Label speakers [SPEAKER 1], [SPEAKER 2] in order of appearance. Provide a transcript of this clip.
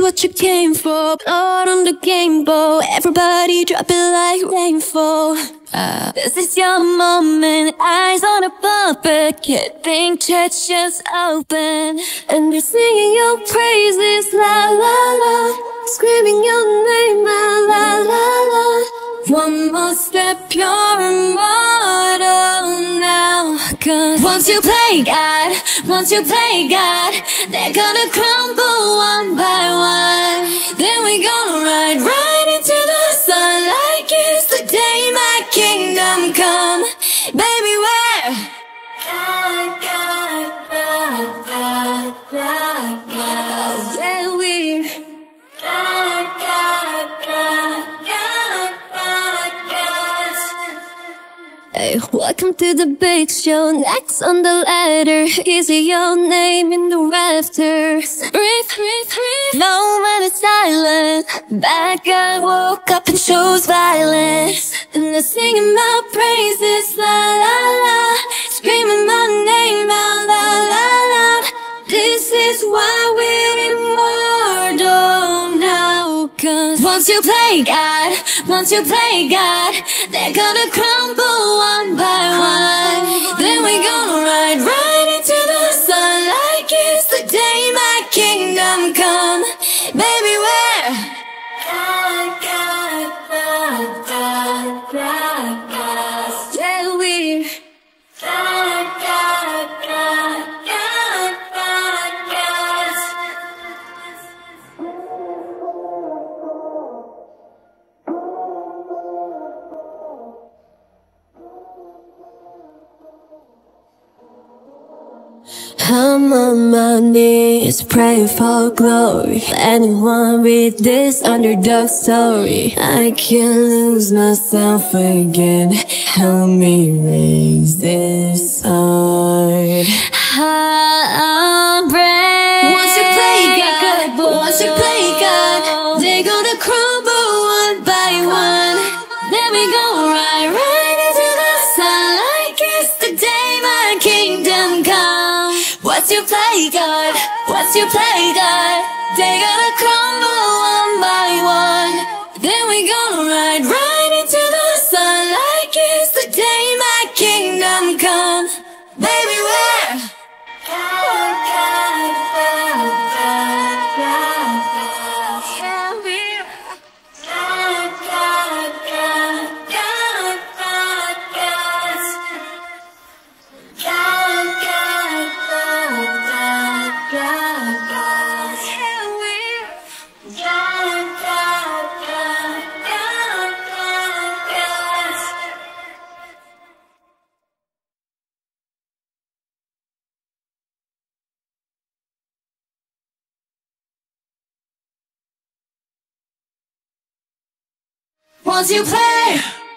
[SPEAKER 1] what you came for. Blood on the game bowl, everybody drop it like rainfall. This is your moment, eyes on a puppet. Can't think, church just open. And they're singing your praises, la la la. Screaming your name, la la la la. One more step, you're immortal now. Cause once you play God, once you play God, they're gonna crumble one by one. Then we gonna ride right into the sun, like it's the day my kingdom come. Baby, where? God, God, God, God, God, God. Yeah, we God, God, God, God, God, God. Hey, welcome to the big show. Next on the ladder, is your name in the rafters? Breathe, breathe, breathe. No man is silent. Bad guy woke up and chose violence. And they're singing my praises, la la la. Screaming my name out, la la la. This is why we're immortal now. Cause once you play God, once you play God, they're gonna crumble one by one. Then we gonna ride right into the sun, like it's the day my kingdom come. Baby, where? God, God, God, God, God, God. Yeah, we God, God, God, God, God, God. I'm on my knees, praying for glory. Anyone read this underdog story? I can't lose myself again. Help me raise this heart. I'm brave. Once you play God, once you play God, they're gonna crumble one by one. Then we gonna ride right into the sun, like it's the day my kingdom come. Once you play God, once you play God, they gonna crumble one by one. Then we gonna ride right into the sun, like it's the day my kingdom come. Baby, where? God, God, God, God, God, God. Yeah, we're God, God, God, God, God, God. God, God, God, God, God, God. Yeah, we're God, God, God, God, God, God. Once you play